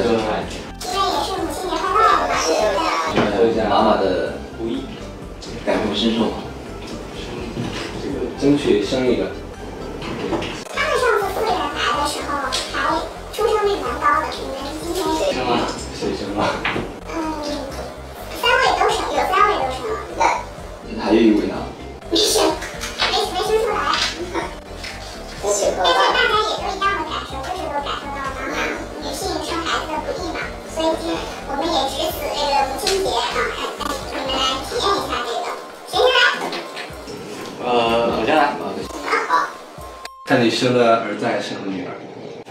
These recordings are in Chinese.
周海。 今天也是母亲节快到了嘛， 说一下妈妈的不易，感同身受。这个争取生一个。 他们上次复原来的时候还出生率蛮高的，你们今天谁生了？谁生了？ 三位都生，有3位都生了。 还有一位呢？ 没生，没生出来。但是大家也都一样的感受，就是都感受到妈妈女性生孩子的不易嘛，所以我们也值此这个母亲节啊，你们来体验一下这个。谁先来？ 我先来。 好。 看你生了儿子还是生了女儿？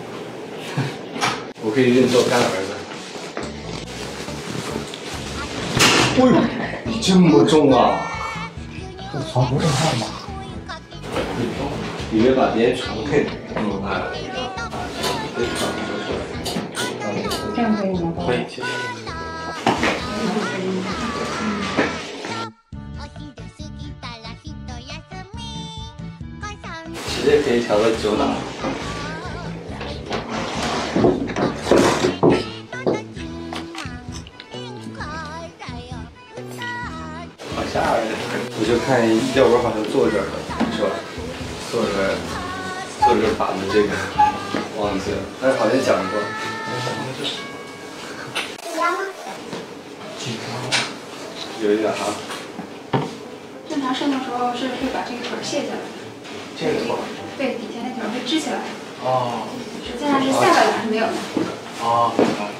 我可以认作干儿子。哎呦，这么重啊！ 这床不是汗吗？ 里面把别人床给弄烂了。这床拿出来。 这样可以吗？ 可以，谢谢。直接可以调到9档。好吓人！我就看要不好像坐这儿了，是吧？坐这儿把的这个忘记了，但是好像讲过。 紧张吗？ 紧张。 有一点哈。 正常生的时候是会把这个腿卸下来， 这个吗？ 对，底下那条会支起来。 哦。 实际上是下半拉是没有的。 哦，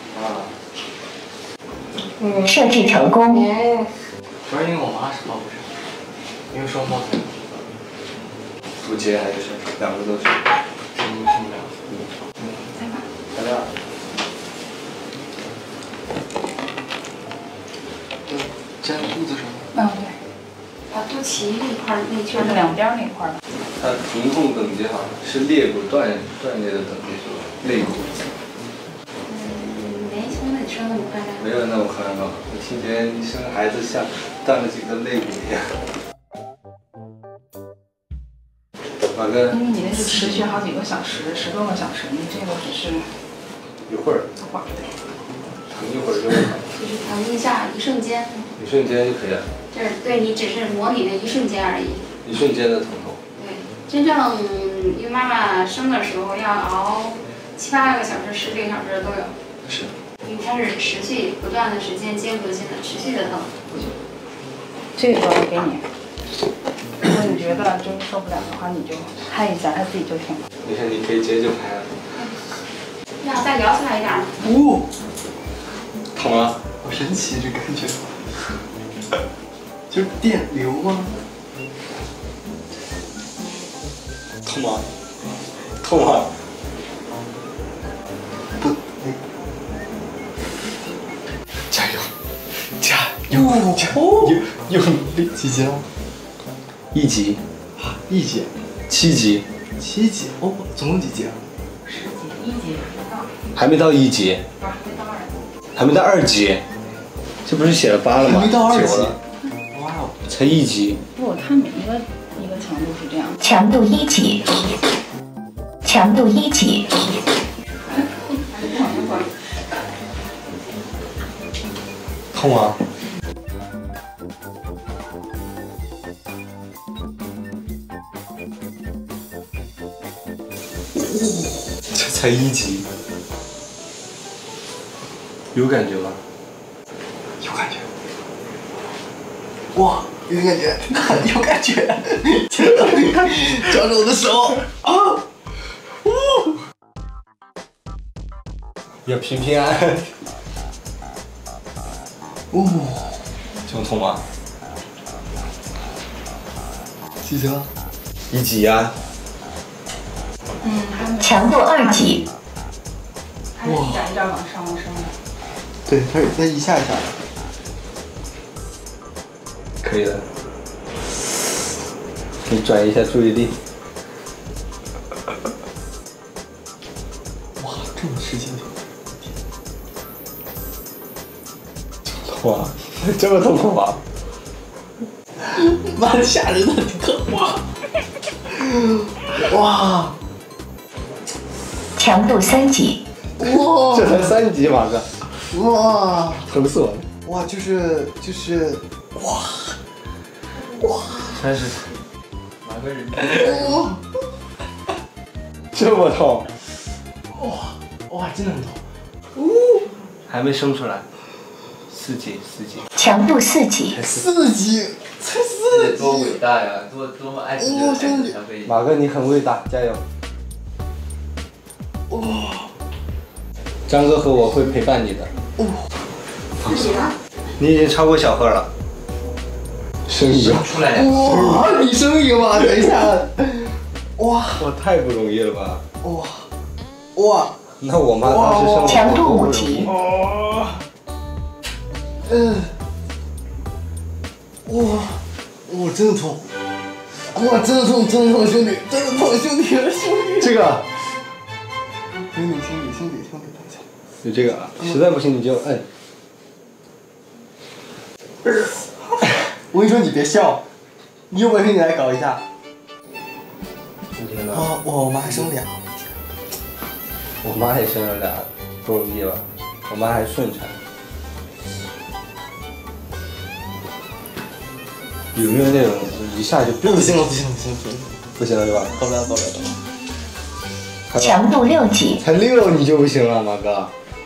设计成功。 主要因为我妈是抱不上，因为双胞胎。 不接还是两个都是？ 生不了。 再把。 咱俩。 粘肚子上。 对，把肚脐那块那圈的两边那块的。 它疼痛等级好像是肋骨断裂的等级是吧？肋骨。 没从那生那么夸张。 没有那么夸张，我听别人生孩子像断了几个肋骨一样。马哥。 因为你那是持续好几个小时，10多个小时，你这个只是一会儿。 一会儿，对。 疼一会儿就会好。 就是疼一下，一瞬间。 一瞬间就可以了。 这对你只是模拟的一瞬间而已。 一瞬间的疼痛。 对，真正因为妈妈生的时候要熬7、8个小时、10几个小时都有。 是。 因为它是持续不断的时间间隔性的持续的疼。 这个给你，如果你觉得就是受不了的话，你就拍一下，它自己就停了。 你看，你可以直接就拍了。 要再聊起来一点吗？ 痛啊！ 好神奇这感觉，就是电流吗？ 痛吗？痛吗？ 不，加油，加油，用力几级了 ？1级。 啊，1级。 7级。 7级哦，总共几级啊 10级，1级还没到1级。还没到2级，这不是写了8了吗？ 还没到2级。 哇哦，才1级。 不，它每一个强度是这样。 强度1级，强度1级。 痛啊！这才1级。有感觉吗？ 有感觉。哇，有感觉，有感觉！天哪，抓着我的手啊！ 要平平安安。这么痛吗？ 几级了 ？1级呀。 强度2级。 它是一点一点往上升的。 对，它是在一下一下。 可以的。你转移一下注意力。 哇，这么使劲！ 哇，这么痛苦吗？ 蛮吓人的，你看，哇！ 强度3级。 哇这才3级，马哥， 哇疼死我了！ 哇，就是哇， 真是马哥人哇这么痛， 哇，真的很痛。 还没生出来，4级。 强度4级， 4级，才4级， 多伟大呀！多么爱自己的孩子才会。 马哥你很伟大，加油！ 哇， 张哥和我会陪伴你的。 放心了。 你已经超过小贺了。生一个， 出来。 哇，你生一个吧，等一下。哇我太不容易了吧？ 哇， 那我妈当时生我强度5 多不容易级， 哇，真的痛，哇，真的痛，兄弟，真的痛，兄弟。 这个兄弟，等一下。 有这个啊，实在不行你就摁。 我跟你说，你别笑，你有本事你来搞一下。 天哪！ 我妈还生俩。 我妈也生了俩，不容易吧？我妈还顺产。有没有那种一下就不行了， 不行了是吧？ 到不了。 强度6级， 才6你就不行了，马哥。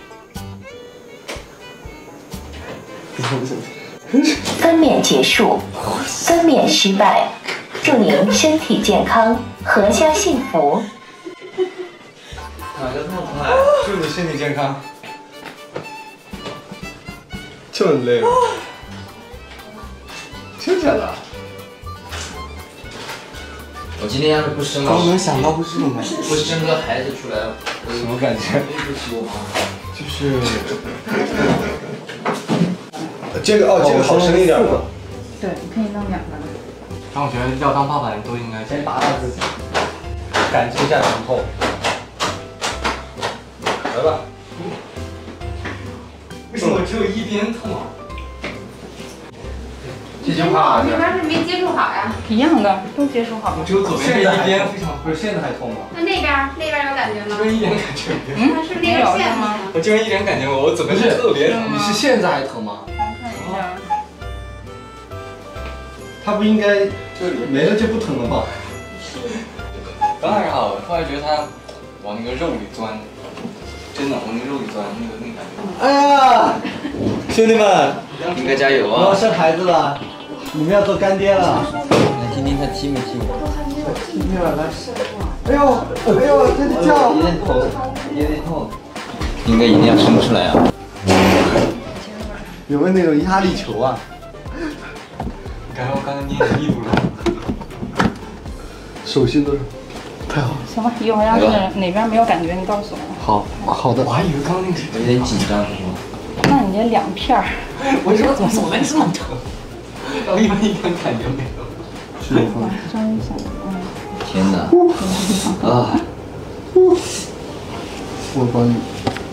不行。 分娩结束，分娩失败，祝您身体健康，阖家幸福。 马哥这么快？ 祝你身体健康。这么累吗？真假的？ 我今天要是不生刚能想到会是这种感觉， 不生个孩子出来， 什么感觉？ 对不起我妈。 就是这个这个好生一点吗？ 对，你可以弄2个。 但我觉得要当爸爸的都应该先打打自己，感受一下疼痛。来吧。 为什么只有一边痛啊？ 这句话那边是没接触好呀。 一样的，都接触好了。 只有左边这一边非常， 不是现在还痛吗？ 那边有感觉吗？ 就一点感觉没有。 是不是那根线吗？ 我这边一点感觉没有，我左边是特别疼。 你是现在还疼吗？ 看一下。 他不应该就没了就不疼了吗？ 刚开始好，后来觉得他往那个肉里钻，真的往那个肉里钻，那个感觉。 哎呀，兄弟们， 应该加油我要啊！ 生孩子了，你们要做干爹了。 来听听他踢没踢我？ 哎呦，这里跳。 有点痛。应该一定要生出来啊！ 有没有那种压力球啊？ 感觉我刚才捏着力度了。 手心都是。太好了。 行吧，一会儿要是哪边没有感觉，你告诉我。 好的。 我还以为刚刚那个我有点紧张，是吗？ 那你这2片儿， 我说怎么左边这么疼？我以为一点感觉没有。 是吗？ 真想， 天哪！啊！ 我帮你。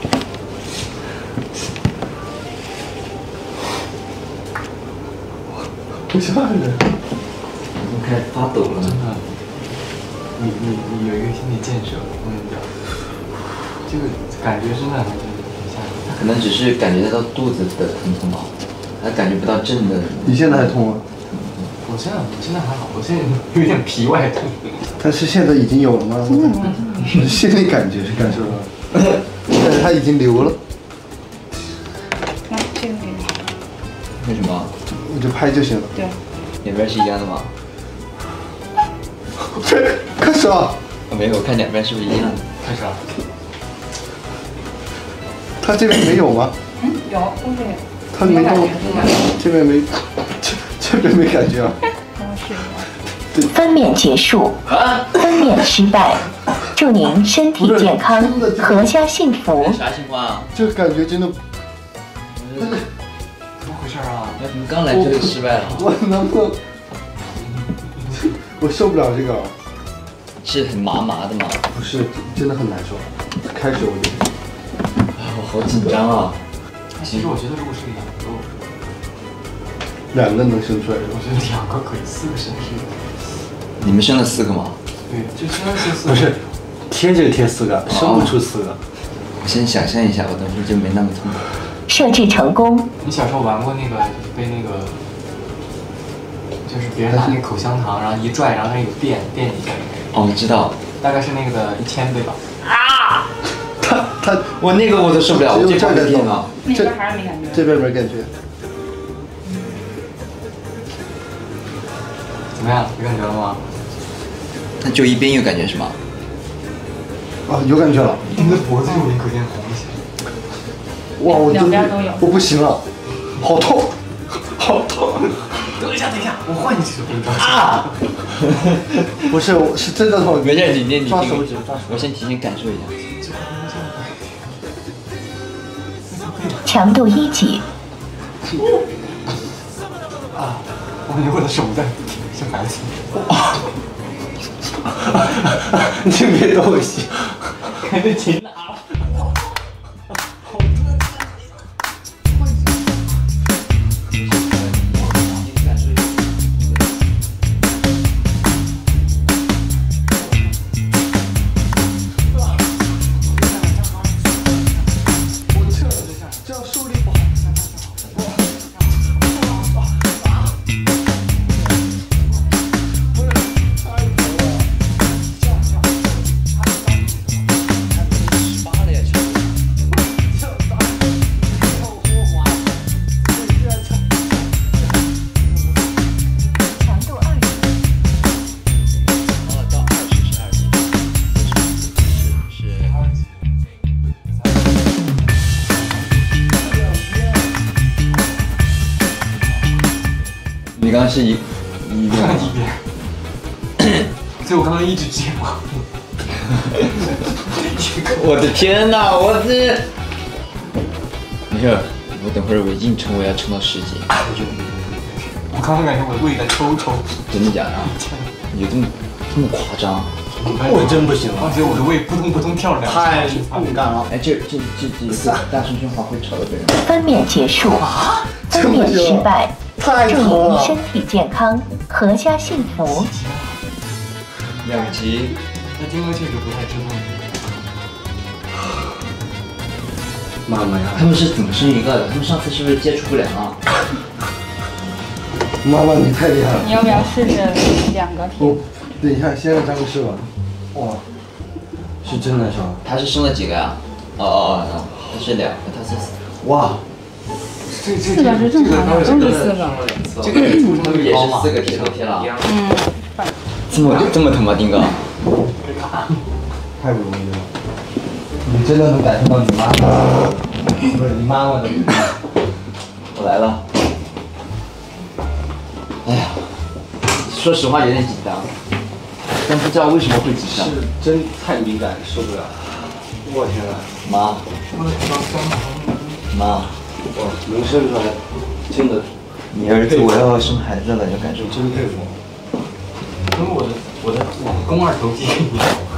不吓人。 我开始发抖了。 真的，你有一个心理建设，我跟你讲，这个感觉真的很吓人。 可能只是感觉到肚子的疼痛吧，还感觉不到震的。 你现在还痛吗？ 我现在还好，我现在有点皮外痛。 但是现在已经有了吗？心理感觉是感受到，但是它已经流了。 那这个给你。 为什么？ 你就拍就行了。 对。 两边是一样的吗？ 开始啊！ 没有，我看两边是不是一样的？ 开始啊！ 他这边没有吗？ 有，都是有。 他没动，这边没，这边没感觉啊。 让我试一下。 分娩结束，分娩失败，祝您身体健康，阖家幸福。 啥情况啊？ 这感觉真的， 怎么回事啊？ 你们刚来这里失败了？ 我能不能？我受不了这个。 是很麻麻的吗？ 不是，真的很难受。开始我就， 我好紧张啊！ 其实我觉得如果是 2个能生出来， 我觉得2个可以，4个生是。 你们生了4个吗？ 对，就生了4个。 不是，贴这个贴4个，生不出4个。 我先想象一下，我等会儿就没那么痛苦。 设置成功。 你小时候玩过那个，就是被那个，就是别人拿那个口香糖，然后一拽，然后它有电你一下。 哦，我知道， 大概是那个的1000倍吧。 啊！我那个我都受不了，我这边没电了。 那边还是没感觉。 这边没感觉。 怎么样？有感觉了吗？ 那就一边有感觉是吗？ 啊，有感觉了。 你的脖子右边可见红一些。 哇，我两边都有。 我不行了，好痛，好痛。 等一下，我换你几个冰刀。 啊！不是，我是真的痛。 没事，你抓手指，抓手。 我先提前感受一下。 强度1级。 啊！我感觉我的手在像孩子。 你别东西， 感觉挺难。 你刚刚是一边吗？ 所以我刚刚一直接吗？ 我的天哪！我这没事，我等会儿我硬撑，我要撑到10级。 我刚刚感觉我的胃在抽抽。 真的假的？有这么夸张？ 我真不行了。 我觉得我的胃扑通扑通跳2下。 太不敢了。 哎，这大声喧哗会吵到别人。 分娩结束，分娩失败。祝您身体健康，阖家幸福。 2级。 那金额确实不太知道。 妈妈呀！ 他们是怎么生一个的？他们上次是不是接触不良啊？ 妈妈，你太厉害了！ 你要不要试试2个我等一下，先让张哥试吧。哇，是真难受。 他是生了几个呀？哦，他是2个，他是哇。 4个是正常的，都是4个。 这个出生率也是高吗？ 4个贴头贴了。 嗯。 这么疼吗，丁哥？ 太不容易了。你真的能感受到你妈妈，不是你妈妈的。 我来了。哎呀，说实话有点紧张，但不知道为什么会紧张。 是真太敏感，受不了。我天呐， 妈，妈， 哇，能生出来，真的， 你儿子我要生孩子了，要感受。 真佩服。 因为我的肱二头肌你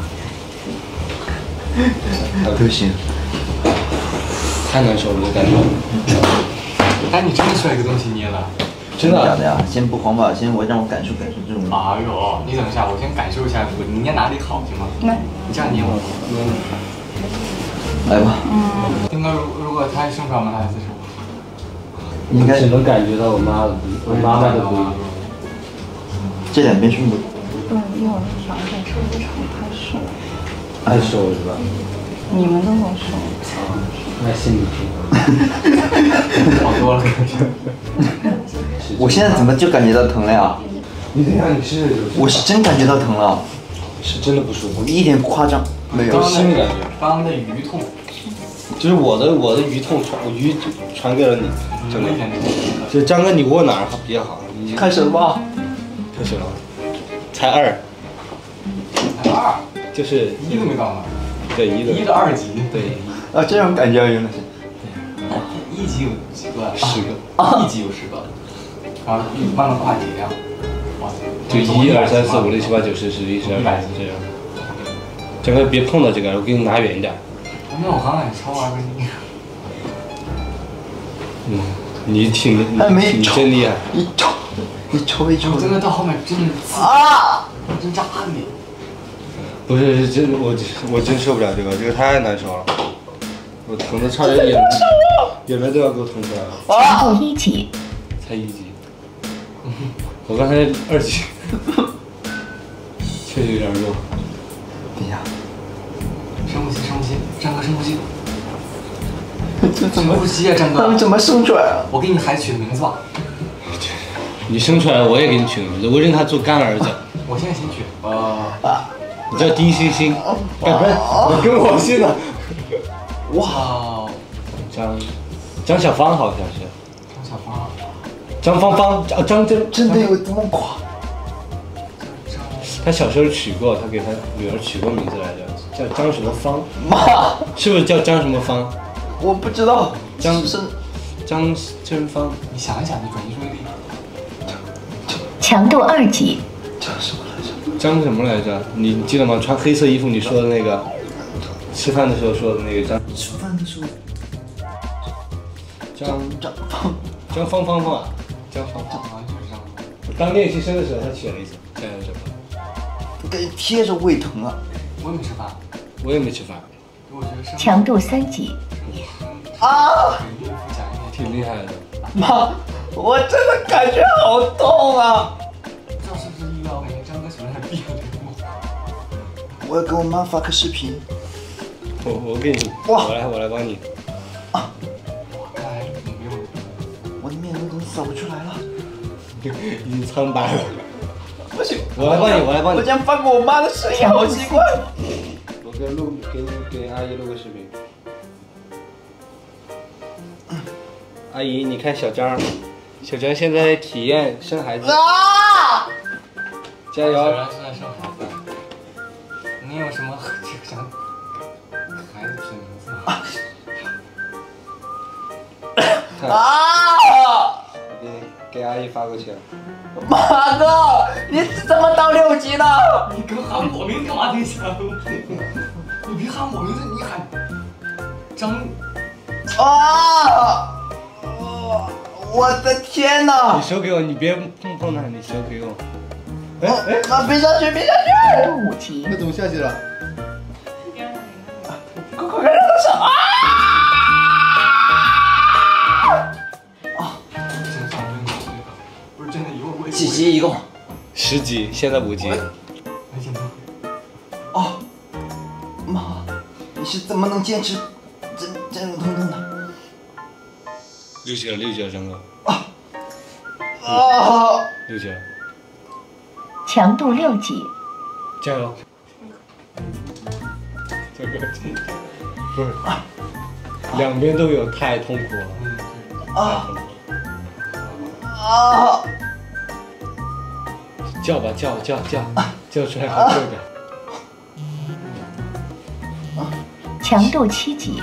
都行。 太难受了，我感觉。 哎，你真的需要一个东西捏了。 真的假的呀？先不慌吧，让我感受感受这种。 哎呦，你等一下，我先感受一下，你捏哪里好行吗？ 来， 你这样捏我。 来吧。 丁哥，如果他生出来我们孩子是吧？ 应该只能感觉到我妈的不一。 这2边胸部。 对，一会儿调一下手指长太瘦。 太瘦了是吧？ 你们都够瘦。 那心里平衡。 好多了。 我现在怎么就感觉到疼了呀？ 你等一下，你试试。 我是真感觉到疼了， 是真的不舒服， 一点不夸张，没有。 心里感觉。 刚刚的鱼痛， 就是我的鱼痛鱼传给了你， 真的一点都不痛。 就张哥你握哪儿比较好？你开始了吧？ 开始了，才2， 才2， 就是 1都没到呢。 对1 的2级。 对。 啊，这种感觉原来是。 1级有几个 ？10个。 1级有10个，然后慢慢化解这样。哇， 就1、2、3、4、5、6、7、8、9、10、11、12、13这样。张哥别碰到这个，我给你拿远一点。 那我刚才超玩个你。 你你真厉害。 一抽。 我真的到后面真的啊，真扎你。 不是真我真受不了这个太难受了。 我疼的差点眼泪都要给我疼出来了。 强度1级， 才1级，我刚才2级，确实有点弱。 等一下， 深呼吸，深呼吸，张哥深呼吸。 这怎么深呼吸啊，张哥！ 他们怎么生出来啊？ 我给你孩子取个名字吧。 你生出来了，我也给你取个名字，我认他做干儿子。 我现在先取。 你叫丁星星，不是，我跟我姓的。 哇， 张小芳好像是。 张小芳。 张芳芳，张真的有这么夸？ 他小时候取过，他给他女儿取过名字来着，叫张什么芳？ 妈， 是不是叫张什么芳？ 我不知道。 张真芳。 你想一想，你转移注意力。 强度2级， 张什么来着？ 张什么来着？你记得吗？穿黑色衣服，你说的那个，吃饭的时候说的那个张。 吃饭的时候。 张芳芳啊，张芳芳。 好像就是张芳。 我刚练习生的时候，他取了一次，叫什么？ 给贴着胃疼啊！ 我也没吃饭。 我也没吃饭。 我觉得强度3级。 啊！ 挺厉害的。 妈，我真的感觉好痛啊！ 不知道是不是意料，感觉张哥手上有病。 我要给我妈发个视频。 我给你， 哇， 我来帮你。 哇，看来没有。 我的面都扫不出来了， 已经苍白了。 不行， 我来帮你， 我这样发给我妈的视频好奇怪。 我给阿姨录个视频。阿姨，你看小张现在体验生孩子。 啊！ 加油！ 小张现在生孩子，你有什么想孩子取名字吗？ 啊！ 给阿姨发过去了。 马哥，你怎么到6级了？ 你跟喊我名干嘛？等一下，你别喊我名字，你喊张。 啊！我的天哪！ 你手给我，你别碰它，你手给我。 妈，别下去，别下去！ 强度5级。 那怎么下去了？ 快让他上啊！ 不是真的，一会儿我几级一共 ？10级，现在5级。 没紧张。 哦，妈，你是怎么能坚持这种疼痛的 ？6级了，张哥。 啊 ！6级了。 强度6级。 加油！这个不是，两边都有，太痛苦了。 啊！啊！ 叫吧，叫出来好受点。 强度7级。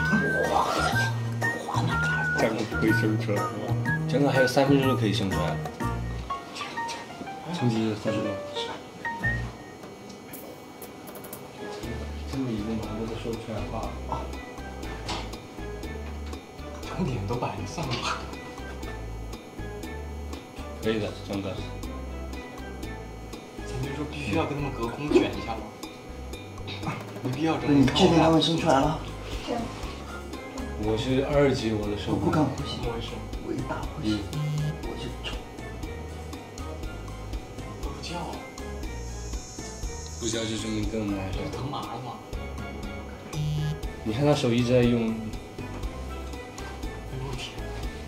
张哥可以生出来，张哥还有3分钟就可以生出来了。初级30多。真的已经忙得都说不出来话了。 重点都摆了，算了吧。 可以的，张哥。 咱就说必须要跟他们隔空卷一下吗？没必要这么。 你确定他们生出来了？ 我是2级，我的手不敢呼吸， 我也是， 我一大呼吸，我就抽。 不叫， 不叫就证明更难受。 疼麻了吗？ 你看他手一直在用。 哎呦我天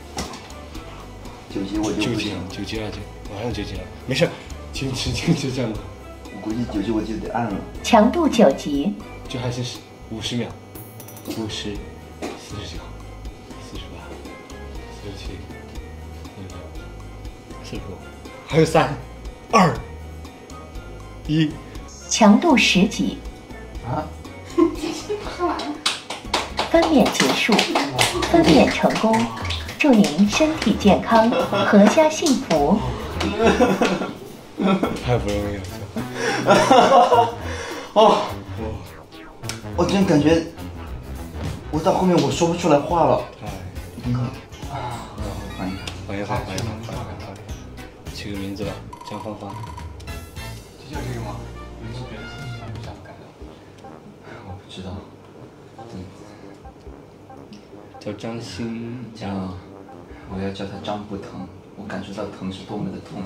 ！9级我就不行。 9级了，马上9级了，没事，坚持这样的。 我估计9级我就得按了。 强度9级。 就还是50秒，50、49、48、47、49、45，还有3、2、1。 强度10级。 啊？ 分娩结束，分娩成功，祝您身体健康，阖家幸福。 太不容易了。 哦，我真感觉，我到后面我说不出来话了。 缓一缓，取个名字吧，张芳芳。 就叫这个吗？有没有别的想改的？ 我不知道。 叫张欣叫，我要叫他张不疼，我感受到疼是多么的痛苦。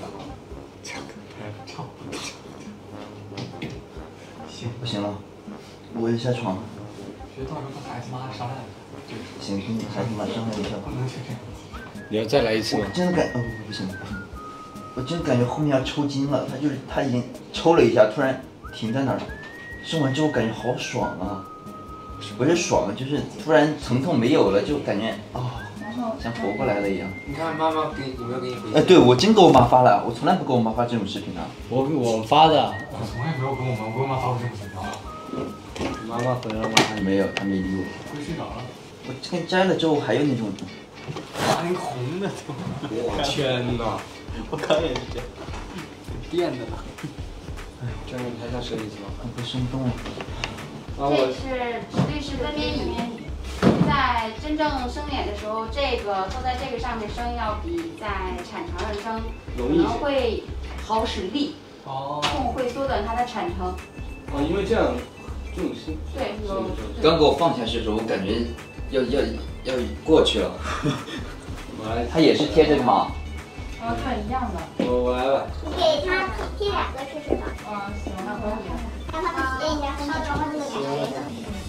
行，不行了，我要下床了。 觉得到时候跟孩子妈商量一下。 行，跟你孩子妈商量一下吧。 你要再来一次吗？ 真的不行，我真的感觉后面要抽筋了。他已经抽了一下，突然停在那儿了。生完之后感觉好爽啊！不是爽，就是突然疼痛没有了，就感觉像活过来了一样。 你看妈妈有没有给你回信？ 对，我真给我妈发了，我从来不给我妈发这种视频的。 我发的。 我从来没有跟我妈发过这种视频啊。 妈妈回来了吗？ 没有，她没理我。 回去哪了？ 我这个摘了之后还有那种蛮红的都。 我天哪！ 我刚也是这样， 电的了。哎，这样还像摄影机吗？ 很不生动。 这是直立式分娩椅，在真正生脸的时候，这个坐在这个上面生要比在产床上生可能会好使力，会缩短它的产程。 因为这样重心。 对，有。 刚给我放下去的时候，我感觉要过去了。 我来。 它也是贴这个吗？ 对，一样的。 我来吧。 你给他贴2个试试吧。 行，那不用。 让他们体验一下分娩床上这个感觉。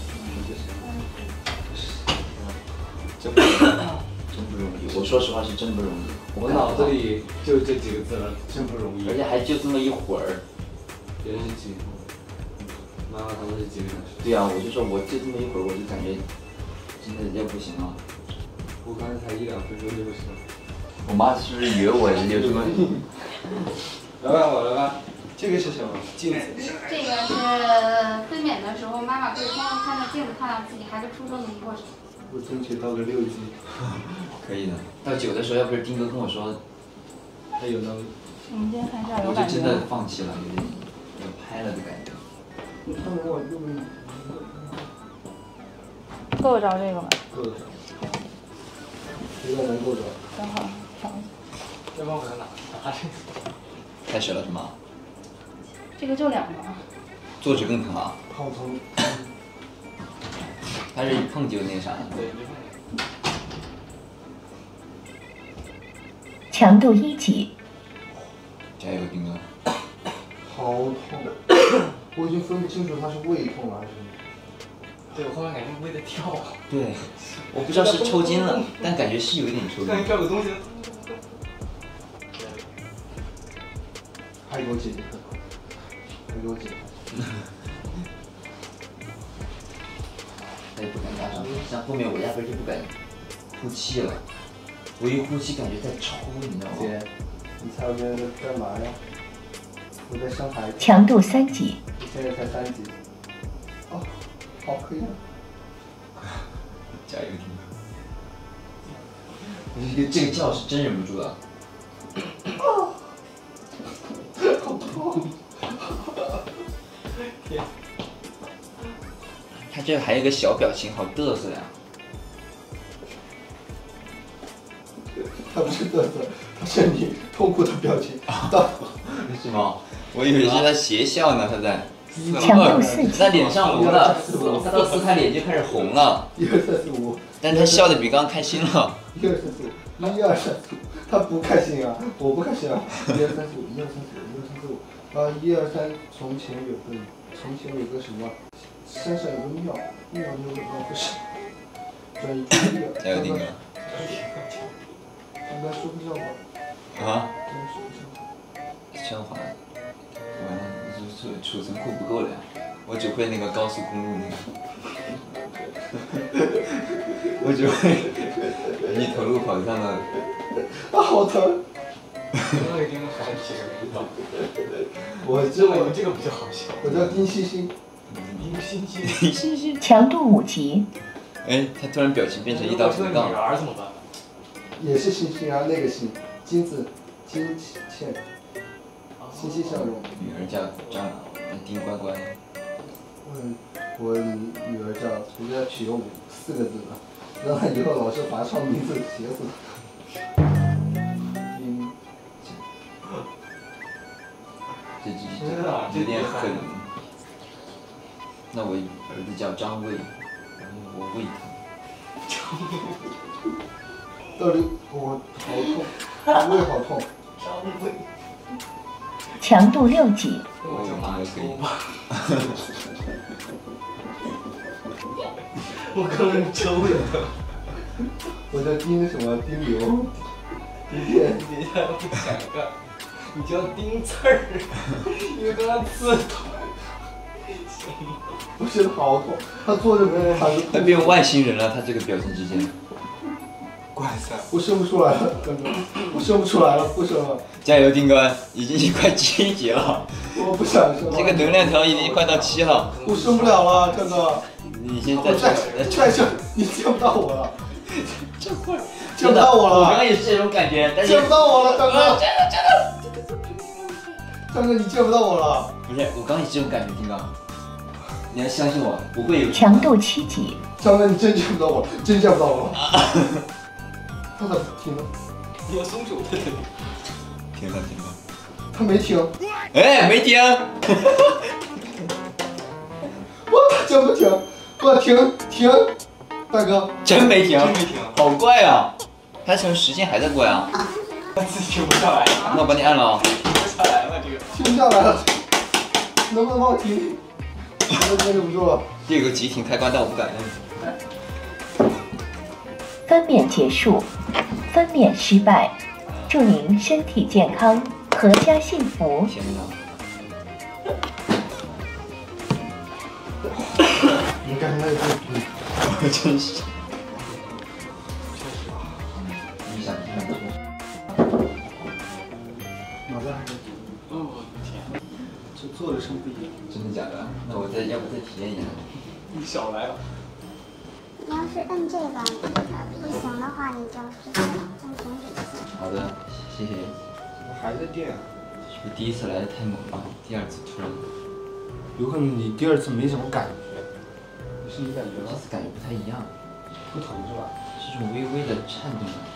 真不容易，我说实话是真不容易。 我脑子里就这几个字了，真不容易。 而且还就这么一会儿。 别人是几？妈妈他们是几个小时？ 对啊，我就说我就这么一会儿，我就感觉真的要不行了。 我刚才才1-2分钟就不行了。 我妈是不是以为我有什么？ 来吧，我来吧。这个是什么？镜子。 这个是分娩的时候，妈妈可以通过看到镜子看到自己孩子出生的过程。 我争取到个6级。 可以的。到9的时候，要不是丁哥跟我说， 他有能。 我们今天看一下有我就感觉。 真的放弃了，有点要拍了的感觉。 你看我又没。 够得着这个吗？ 够得着。觉得能够着。 正好， 要不然我给他拿这个。 开始了是吗？ 这个就2个。 坐着更疼啊。 好疼。 他是一碰就那啥。 对。 强度1级。 加油，丁哥。 好痛！我已经分不清楚它是胃痛还是。 对，我后来感觉胃在跳。 对，我不知道是抽筋了，但感觉是有一点抽筋。 感觉掉个东西。 还给我解决，还给我解决。 他也不敢压上，像后面我压根就不敢呼气了，我一呼气感觉在抽，你知道吗？ 姐，你猜我现在在干嘛呀？我在生孩子。 强度3级。 你现在才3级。哦，好可以。 加油，丁哥！这个觉是真忍不住了。 好痛！ 天！他这还有一个小表情，好嘚瑟呀。 他不是嘚瑟，他是你痛苦的表情。 是吗？我以为是他邪笑呢，他在。 强度4级。 他脸上红了，他到4他脸就开始红了。 1、2、3、4、5。 但他笑的比刚刚开心了。 1、2、3、4、5，1、2、3、4、5，他不开心啊，我不开心啊。1、2、3、4、5，1、2、3、4、5，1、2、3、4、5。1、2、3，从前有个什么，山上有个庙，庙有个不是，转移注意力。 加油，丁哥！ 应该说个笑话。 啊？ 应该说个笑话。 笑话？完了，储存库不够了呀！我只会那个高速公路那个，我只会一头路跑上了。 啊，好疼！ 那个真的还挺无聊。 我这个比较好笑。 我叫丁星星。 丁星星。 强度5级。 哎，他突然表情变成一道横杠。 女儿怎么办？ 也是星星啊，那个星，金字，金倩，欣欣向荣。 女儿叫张丁乖乖。 我女儿叫，人家取用4个字的，让她以后老是罚抄名字写死。 这有点狠。那我儿子叫张卫，然后我胃疼。 到底我好痛，胃好痛。 强度6级。 我就马上可以。 我刚刚抽的。 我叫丁什么？丁流。丁天。 等一下，我想一个，你叫丁刺儿，因为刚刚刺痛。 我觉得好痛，他坐着躺着。 他变外星人了，他这个表情之间。 怪噻！ 我生不出来了，哥哥，我生不出来了，不生了。 加油，丁哥，已经快7级了。 我不想生了。 这个能量条已经快到7了。 我生不了了，哥哥。 你现在再生，你见不到我了。 这会见不到我了。 我刚刚也是这种感觉，但是见不到我了，张哥。 真的。 张哥，你见不到我了。 不是，我刚也是这种感觉，丁哥。你要相信我，不会有。 强度7级。 张哥，你真见不到我了，真见不到我了。他咋停了？ 你要松手的。 停了。 他没停。 哎，没停。 我真不停，我停，大哥。 真没停。 真没停。 好怪啊！他什么时间还在怪啊？ 他自己停不下来。 那我帮你按了。 停不下来了，这个。 停不下来了，能不能帮我停？我坚持不住了。 这有个急停开关，但我不敢摁。 分娩结束，分娩失败，祝您身体健康，阖家幸福。 天哪！ 你刚才那个， 我真是。你想脑袋还是哦天，这坐着声不一样。 真的假的？那我要不再体验一下？ 你少来了。 你要是摁这个不行的话，你就直接按停止就行。 好的，谢谢。 还在电。 是不是第一次来的太猛了？第二次突然。 有可能你第二次没什么感觉，你是你感觉吗？ 这次感觉不太一样， 不疼是吧？ 是种微微的颤动感。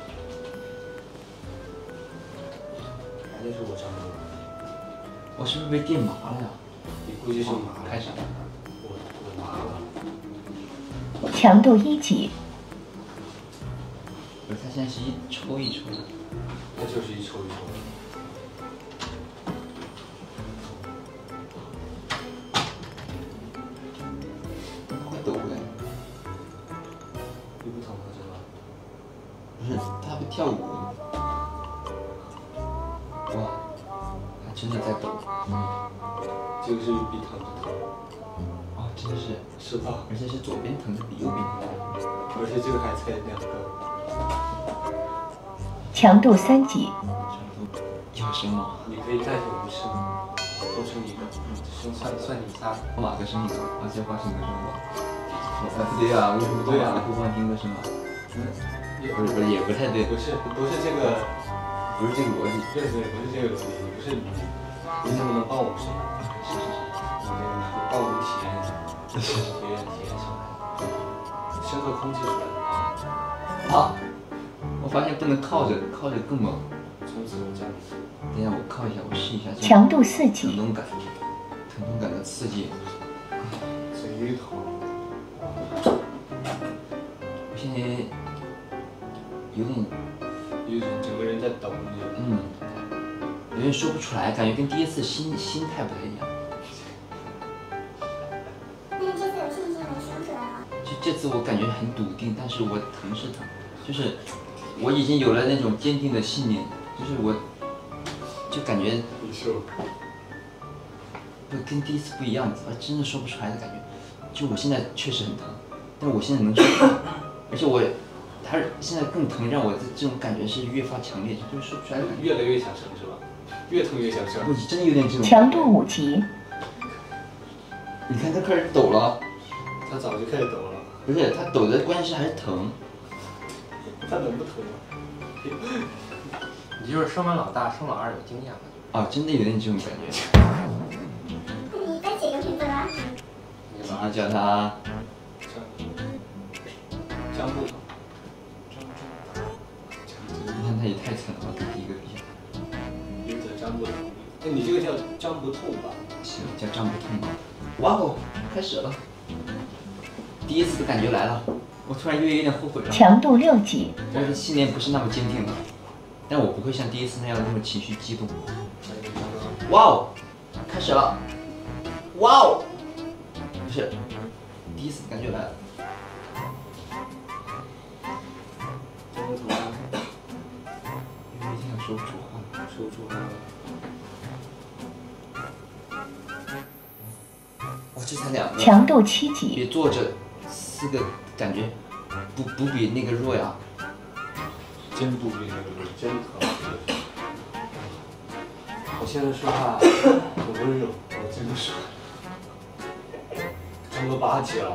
还得是我张哥。 我是不是被电麻了呀？ 你估计是麻了。 开始。 我麻了。 强度1级。 不是，他现在是一抽一抽的。 那就是一抽一抽的。 会抖的。 你不疼吗？真的？ 不是，他会跳舞。哇，他真的在抖。 这个是比疼的疼。 啊，真的是。 是吧？ 而且是左边疼的比右边疼。 而且这个还才2个。 强度3级。 要生吗？ 你可以代替我们生，多生一个，算你仨。 马哥生一个，而且花生哥生我。不对啊，为什么不马哥不帮丁哥生啊？不是，也不太对。 不是这个， 不是这个逻辑。 对，不是这个逻辑，不是你能不能帮我生？是，你帮我们体验一下，体验生孩子，生个空气出来。 啊！我发现不能靠着更猛。 从此我这样。 等一下，我靠一下，我试一下。 强度4级。 疼痛感的刺激。 贼疼。 我现在有点整个人在抖， 有点说不出来，感觉跟第一次心态不太一样。 那你这次有信心能生出来吗？ 这次我感觉很笃定，但是我疼是疼，就是我已经有了那种坚定的信念，就是我就感觉不跟第一次不一样，我真的说不出来的感觉。就我现在确实很疼，但我现在能说，而且它现在更疼，让我这种感觉是越发强烈，就是说不出来的感觉。 越来越想生是吧？越疼越想生。 我真的有点这种。 强度5级。 你看他开始抖了。 他早就开始抖了。 不是，他抖的关键是还是疼。 他能不疼吗？ 你就是生完老大，生老二有经验了。 啊，真的有点这种感觉。 你再写个名字吧。 你叫他张不疼。 你看他也太惨了，跟第一个比。 有点张不疼。那你这个叫张不痛吧？ 行，叫张不痛吧。哇哦，开始了。第一次的感觉来了。 我突然有点后悔了。 强度6级。 我的信念不是那么坚定了，但我不会像第一次那样那么情绪激动。哇哦，开始了！哇哦，不是，第一次感觉来了。 怎么了？ 有一天说不出话了， 说不出话了。 哇，这才2个。 强度7级。 比坐着4个感觉不比那个弱呀。 真不比那个弱，真好。我现在说话很温柔，我真的说。正儿八经，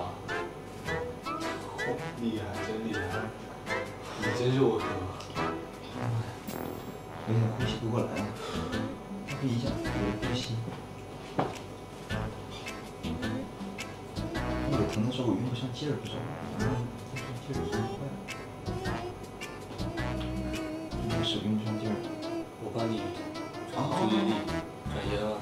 厉害，真厉害，你真是我哥。 有点呼吸不过来了，不影响我的呼吸。我疼的时候我用不上劲儿，不知道吗？劲儿是坏了，我手用不上劲儿。 我帮你注意力转移了。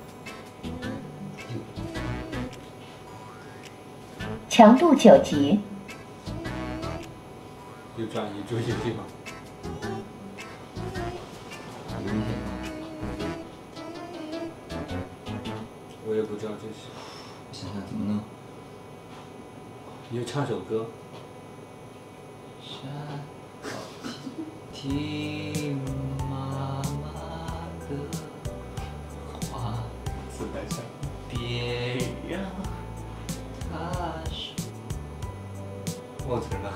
强度9级。 有转移注意力吗？ 有一点。 我也不知道这是。 我想想怎么弄。 你就唱首歌。 听妈妈的话， 自带上。 别让她说。 忘词了。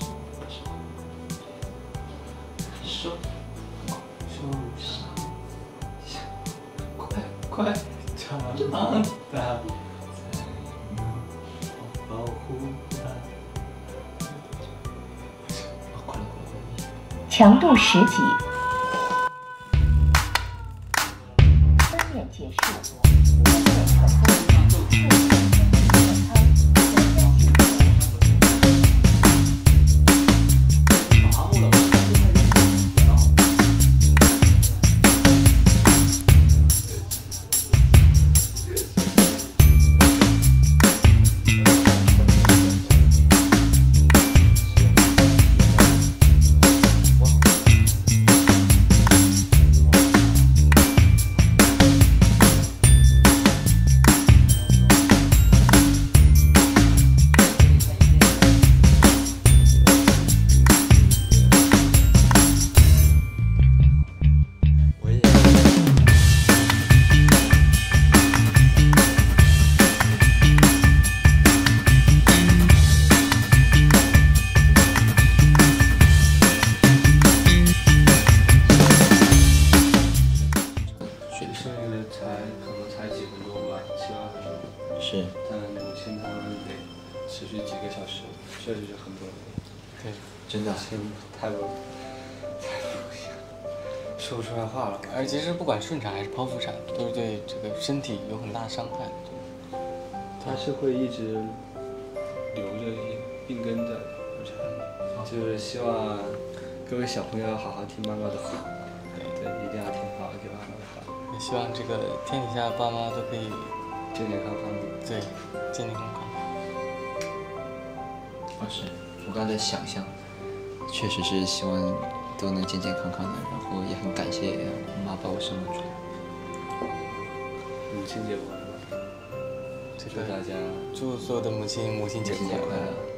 手上， 快长大，保护她。 快了。 强度10级。分娩结束。分娩成功，祝你身体健康，阖家幸福。 是。 但母亲她们得持续几个小时，确实是很不容易。 对， 真的。 太不容易，说不出来话了。 而其实不管顺产还是剖腹产，都是对这个身体有很大伤害。 它是会一直留着病根的，就是希望各位小朋友要好好听妈妈的话，对，一定要听好给妈妈的话。 也希望这个天底下爸妈都可以健健康康的。 对，健健康康。 是，我刚才想象，确实是希望都能健健康康的，然后也很感谢我妈把我生了出来。 母亲节快乐！祝大家， 祝所有的母亲节快乐！